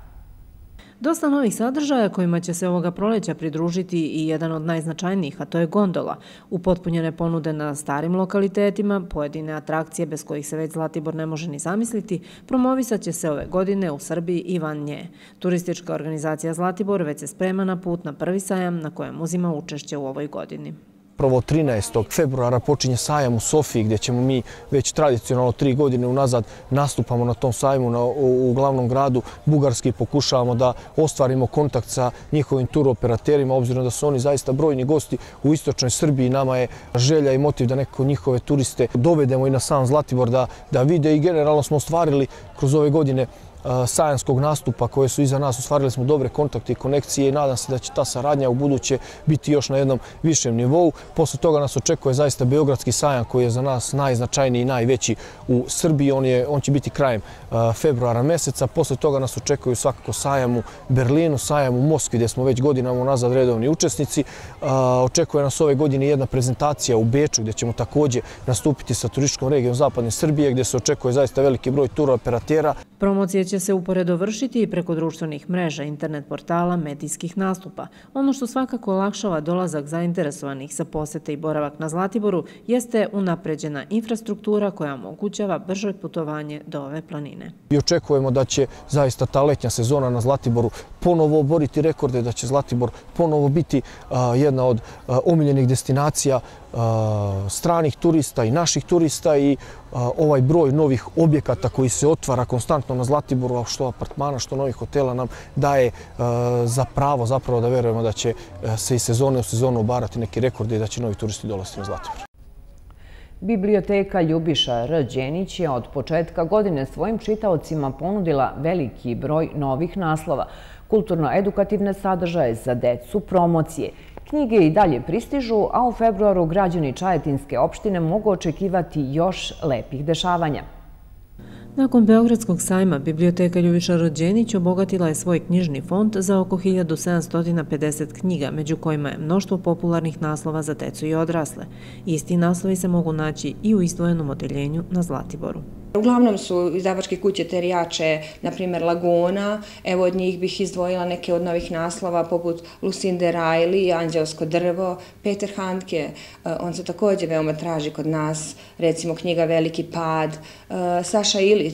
Dosta novih sadržaja kojima će se ovoga proleća pridružiti i jedan od najznačajnijih, a to je gondola. Upotpunjene ponude na starim lokalitetima, pojedine atrakcije bez kojih se već Zlatibor ne može ni zamisliti, promovisat će se ove godine u Srbiji i van nje. Turistička organizacija Zlatibor već se sprema na put na prvi sajam na kojem uzima učešće u ovoj godini. Prvo 13. februara počinje sajam u Sofiji gdje ćemo mi već tradicionalno 3 godine unazad nastupamo na tom sajmu u glavnom gradu Bugarski i pokušavamo da ostvarimo kontakt sa njihovim turoperaterima, obzirom da su oni zaista brojni gosti u istočnoj Srbiji. Nama je želja i motiv da neko njihove turiste dovedemo i na sam Zlatibor da vide i generalno smo ostvarili kroz ove godine sajamskog nastupa koje su iza nas, ostvarili smo dobre kontakte i konekcije i nadam se da će ta saradnja u buduće biti još na jednom višem nivou. Posle toga nas očekuje zaista Beogradski sajam koji je za nas najznačajniji i najveći u Srbiji. On će biti krajem februara meseca. Posle toga nas očekuju svakako sajam u Berlinu, sajam u Moskvi gdje smo već godinama unazad redovni učesnici. Očekuje nas ove godine jedna prezentacija u Beču gdje ćemo također nastupiti sa turističkom regijom Zapadne Srbije gdje se očekuje zaista veliki broj turoperatera. Promocije će se uporedo vršiti i preko društvenih mreža, internet portala, medijskih nastupa. Ono što svakako olakšava dolazak zainteresovanih za posete i boravak na Zlatiboru jeste unapređena infrastruktura koja omogućava brže putovanje do ove planine. I očekujemo da će zaista ta letnja sezona na Zlatiboru ponovo oboriti rekorde, da će Zlatibor ponovo biti jedna od omiljenih destinacija stranih turista i naših turista i ovaj broj novih objekata koji se otvara konstantno na Zlatiboru, što apartmana, što novih hotela nam daje za pravo zapravo da verujemo da će se iz sezone u sezonu obarati neki rekordi i da će novi turisti dolaziti na Zlatibor. Biblioteka Ljubiša R. Đenić je od početka godine svojim čitaocima ponudila veliki broj novih naslova, kulturno-edukativne sadržaje za decu, promocije. Knjige i dalje pristižu, a u februaru građani Čajetinske opštine mogu očekivati još lepih dešavanja. Nakon Beogradskog sajma, Biblioteka Ljubiša R. Đenić obogatila je svoj knjižni fond za oko 1750 knjiga, među kojima je mnoštvo popularnih naslova za decu i odrasle. Isti naslovi se mogu naći i u izdvojenom odeljenju na Zlatiboru. Uglavnom su izdavačke kuće terijače, na primjer Laguna, evo od njih bih izdvojila neke od novih naslova poput Lucinde Riley, Anđelsko drvo, Peter Handke, on se također veoma traži kod nas, recimo knjiga Veliki pad, Saša Ilić,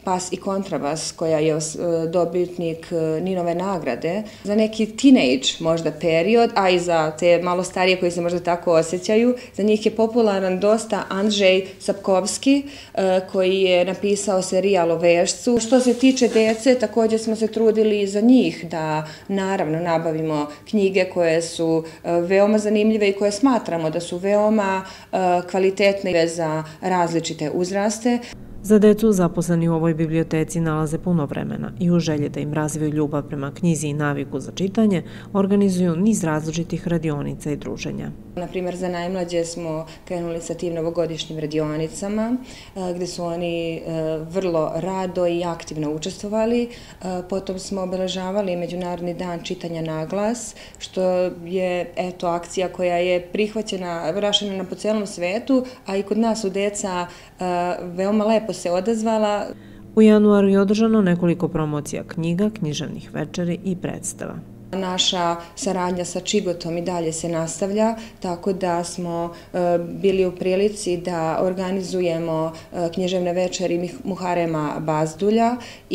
Bas i kontrabas, koja je dobitnik Ninove nagrade, za neki teenage možda period, a i za te malo starije koji se možda tako osjećaju, za njih je popularan dosta Andrzej Sapkowski, koji je napisao serijal o Vešcu. Što se tiče dece, također smo se trudili za njih da naravno nabavimo knjige koje su veoma zanimljive i koje smatramo da su veoma kvalitetne za različite uzraste. Za decu zaposleni u ovoj biblioteci nalaze puno vremena i u želji da im razviju ljubav prema knjizi i naviku za čitanje, organizuju niz različitih radionica i druženja. Naprimjer, za najmlađe smo krenuli sa tim novogodišnjim radionicama, gde su oni vrlo rado i aktivno učestvovali. Potom smo obeležavali Međunarodni dan čitanja na glas, što je akcija koja je prihvaćena, raširena po celom svetu, a i kod nas su deca veoma lepo se odazvala. U januaru je održano nekoliko promocija knjiga, književnih večeri i predstava. Naša saradnja sa Čigotom i dalje se nastavlja, tako da smo bili u prilici da organizujemo književne večeri Muharema Bazdulja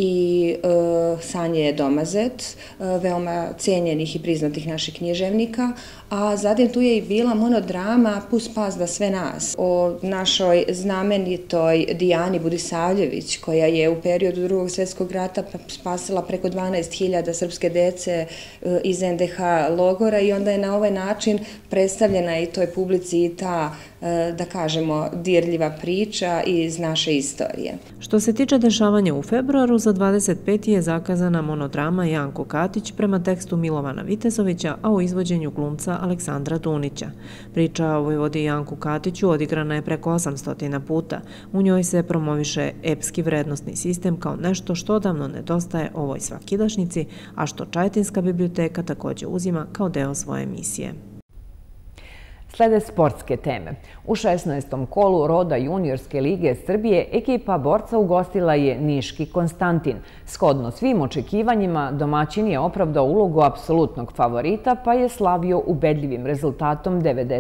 i Sanje Domazet, veoma cijenjenih i priznatih naših književnika, a zatim tu je i bila monodrama Pus pas za sve nas o našoj znamenitoj Dijani Budisavljević, koja je u periodu Drugog svjetskog rata spasila preko 12.000 srpske dece iz NDH logora i onda je na ovaj način predstavljena i toj publici i ta, da kažemo, dirljiva priča iz naše istorije. Što se tiče dešavanja u februaru, za 25. je zakazana monodrama Janko Katić prema tekstu Milovana Vitezovića, a u izvođenju glumca Aleksandra Dunića. Priča o vojvodi Janku Katiću odigrana je preko 800 puta. U njoj se promoviše epski vrednostni sistem kao nešto što odavno nedostaje ovoj svakidašnjici, a što Čajetinska biblioteka također uzima kao deo svoje misije. Slede sportske teme. U 16. kolu roda juniorske lige Srbije ekipa borca ugostila je Niški Konstantin. Shodno svim očekivanjima, domaćin je opravdao ulogu apsolutnog favorita pa je slavio ubedljivim rezultatom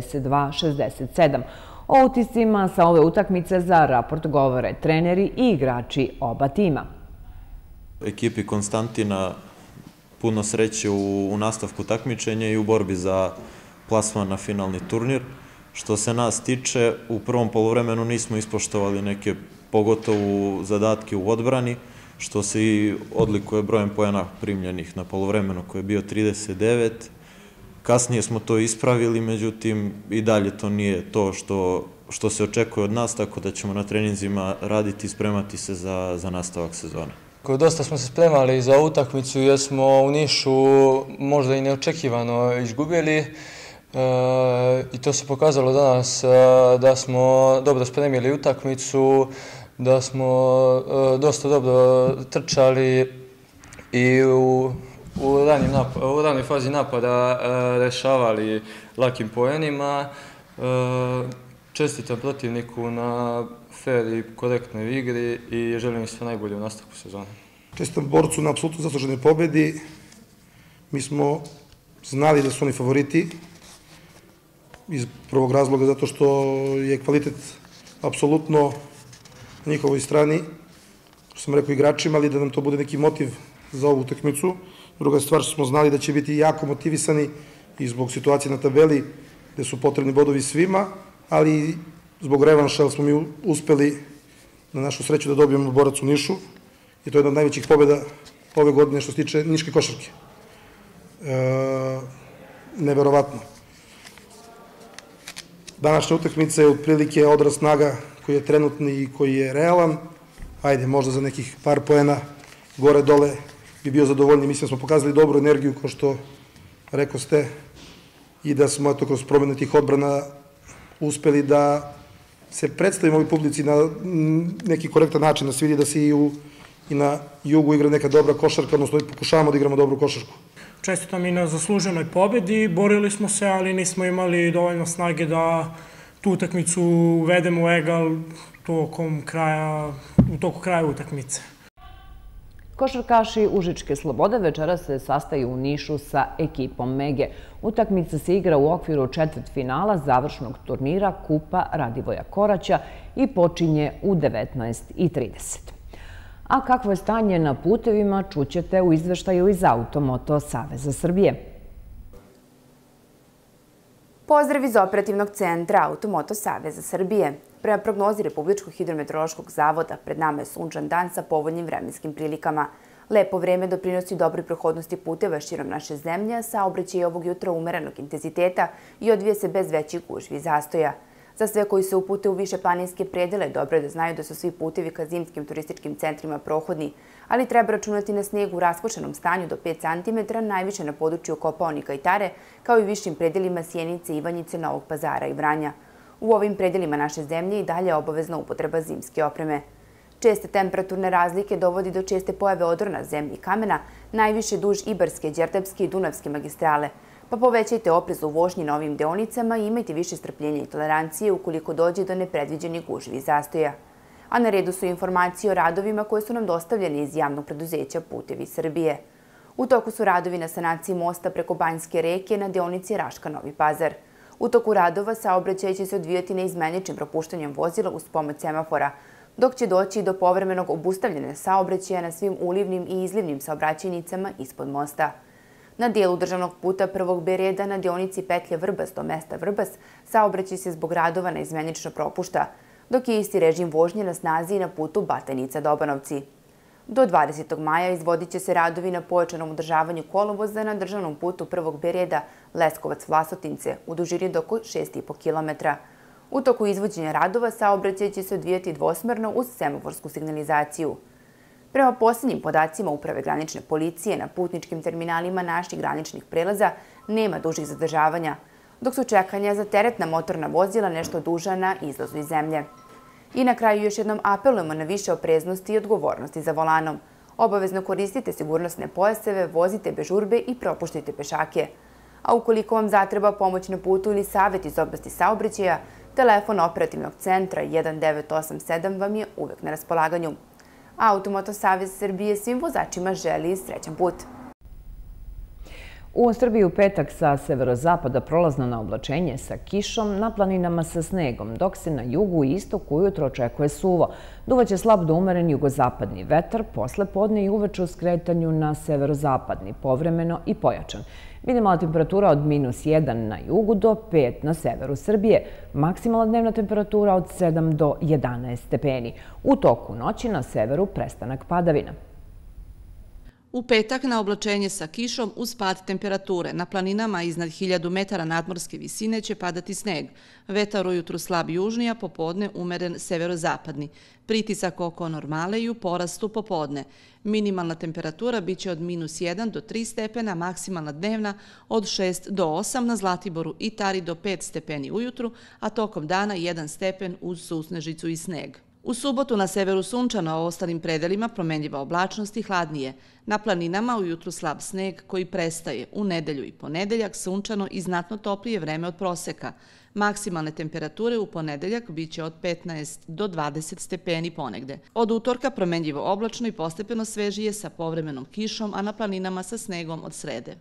92-67. O utiscima sa ove utakmice za raport govore treneri i igrači oba tima. Ekipi Konstantina puno sreće u nastavku takmičenja i u borbi za plasman na finalni turnir. Što se nas tiče, u prvom poluvremenu nismo ispoštovali neke pogotovo zadatke u odbrani, što se i odlikuje brojem poena primljenih na poluvremenu koji je bio 39. Kasnije smo to ispravili, međutim i dalje to nije to što se očekuje od nas, tako da ćemo na treninzima raditi i spremati se za nastavak sezone. Dosta smo se spremali za utakmicu jer smo u Nišu možda i neočekivano izgubili i to se pokazalo danas da smo dobro spremili utakmicu, da smo dosta dobro trčali i u ranoj fazi napada rešavali lakim poenima. Čestitam protivniku na fair i korektnoj igri i želim im sve najbolje u nastavku sezone. Čestitam borcu na apsolutno zasluženoj pobedi. Mi smo znali da su oni favoriti iz prvog razloga zato što je kvalitet apsolutno na njihovoj strani, što sam rekao igračima, ali da nam to bude neki motiv za ovu utakmicu. Druga stvar, što smo znali da će biti jako motivisani i zbog situacije na tabeli gde su potrebni bodovi svima, ali zbog revanša smo mi uspeli na našu sreću da dobijemo borac u Nišu i to je jedna od najvećih pobjeda ove godine što se tiče niške košarke. Neverovatno. Današnja utakmica je otprilike odraz snaga koji je trenutni i koji je realan. Ajde, možda za nekih par poena gore-dole bi bio zadovoljni. Mislim da smo pokazali dobru energiju, kao što rekao ste, i da smo kroz promjene tih odbrana uspeli da se predstavimo ovoj publici na neki korektan način, da se vidi da se i na jugu igra neka dobra košarka, odnosno pokušavamo da igramo dobru košarku. Čestitam i na zasluženoj pobedi, borili smo se, ali nismo imali dovoljno snage da tu utakmicu uvedemo u egal toku kraja utakmice. Košarkaši Užičke Slobode večera se sastaju u Nišu sa ekipom Mege. Utakmica se igra u okviru četvrtfinala završnog turnira Kupa Radivoja Koraća i počinje u 19:30. A kakvo je stanje na putevima čućete u izveštaju iz Automoto Saveza Srbije. Pozdrav iz operativnog centra Automoto Saveza Srbije. Prema prognozi Republičkog hidrometeorološkog zavoda, pred nama je sunčan dan sa povoljnim vremenskim prilikama. Lepo vreme doprinosi dobroj prohodnosti puteva širom naše zemlje, saobraćaj je ovog jutra umerenog intenziteta i odvija se bez većih gužvi i zastoja. Za sve koji se upute u više planinske predele, dobro je da znaju da su svi putevi ka zimskim turističkim centrima prohodni, ali treba računati na snijegu u raskošenom stanju do 5 cm, najviše na području Kopaonika i Tare, kao i višim predelima Sjenice, Ivanjice, Novog Pazara i Vranja. U ovim predelima naše zemlje i dalje je obavezna upotreba zimske opreme. Česte temperaturne razlike dovodi do česte pojave odrona zemlje i kamena, najviše duž Ibarske, Đerdapske i Dunavske magistrale, pa povećajte oprez u vožnji na ovim deonicama i imajte više strpljenja i tolerancije ukoliko dođe do nepredviđenih gužvi i zastoja. A na redu su informacije o radovima koje su nam dostavljene iz javnog preduzeća Putevi Srbije. U toku su radovi na sanaciji mosta preko Banjske reke na deonici Raška-Novi Pazar. U toku radova saobraćaj će se odvijati neizmeničnim propuštanjem vozila uz pomoć semafora, dok će doći do povremenog obustavljanja saobraćaja na svim ulivnim i izlivnim saobraćajnicama ispod mosta. Na dijelu državnog puta prvog B reda na deonici petlje Vrbas do mesta Vrbas saobraćaj se zbog radova neizmenično propušta, dok je isti režim vožnje na snazi i na putu Batajnica-Dobanovci. Do 20. maja izvodit će se radovi na pojačanom održavanju kolovoza na državnom putu prvog B reda Leskovac-Vlasotince u dužini do oko 6,5 km. U toku izvođenja radova saobraćaj će se odvijati dvosmerno uz semaforsku signalizaciju. Prema posljednjim podacima Uprave granične policije, na putničkim terminalima naših graničnih prelaza nema dužih zadržavanja, dok su čekanja za teretna motorna vozila nešto duža na izlazu iz zemlje. I na kraju još jednom apelujemo na više opreznosti i odgovornosti za volanom. Obavezno koristite sigurnosne pojaseve, vozite bez žurbe i propuštajte pešake. A ukoliko vam zatreba pomoć na putu ili savjet iz oblasti saobraćaja, telefon operativnog centra 1987 vam je uvek na raspolaganju. Automoto Savez Srbije svim vozačima želi srećan put. U Srbiji u petak sa severozapada prolazno na oblačenje sa kišom, na planinama sa snegom, dok se na jugu i istoku ujutro očekuje suvo. Duvaće slab do umeren jugozapadni vetar, posle podne i uveče u skretanju na severozapadni, povremeno i pojačan. Minimalna temperatura od -1 na jugu do 5 na severu Srbije. Maksimalna dnevna temperatura od 7 do 11 stepeni. U toku noći na severu prestanak padavina. U petak na oblačenje sa kišom uz pad temperature. Na planinama iznad 1000 metara nadmorske visine će padati sneg. Vetar ujutru slab južni, a popodne umeren severozapadni. Pritisak oko normale i u porastu popodne. Minimalna temperatura biće od -1 do 3 stepena, maksimalna dnevna od 6 do 8 na Zlatiboru i Tari do 5 stepeni ujutru, a tokom dana 1 stepen uz susnežicu i sneg. U subotu na severu sunčano, a u ostalim predelima promenljiva oblačnost i hladnije. Na planinama ujutru slab sneg koji prestaje. U nedelju i ponedeljak sunčano i znatno toplije vreme od proseka. Maksimalne temperature u ponedeljak biće od 15 do 20 stepeni ponegde. Od utorka promenljivo oblačno i postepeno svežije sa povremenom kišom, a na planinama sa snegom od srede.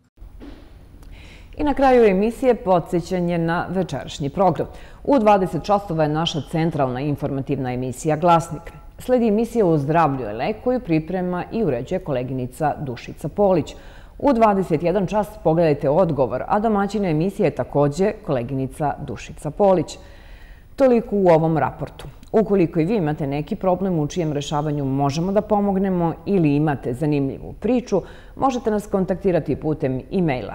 I na kraju emisije podsjećanje na večerašnji program. U 20 časova je naša centralna informativna emisija Glasnik. Sledi emisija o zdravlju i leku koju priprema i uređuje koleginica Dušica Polić. U 21 čas pogledajte Odgovor, a domaćina emisije je također koleginica Dušica Polić. Toliko u ovom raportu. Ukoliko i vi imate neki problem u čijem rešavanju možemo da pomognemo ili imate zanimljivu priču, možete nas kontaktirati putem e-maila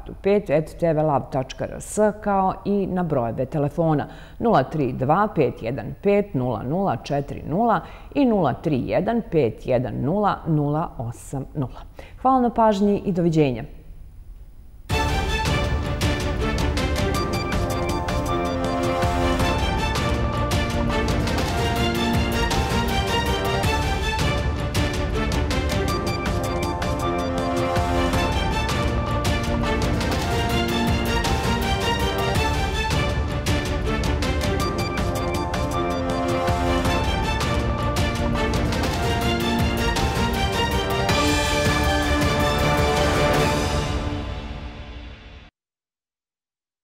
raportu5@tvlab.rs kao i na brojeve telefona 032 515 0040 i 031 510 080. Hvala na pažnji i doviđenja.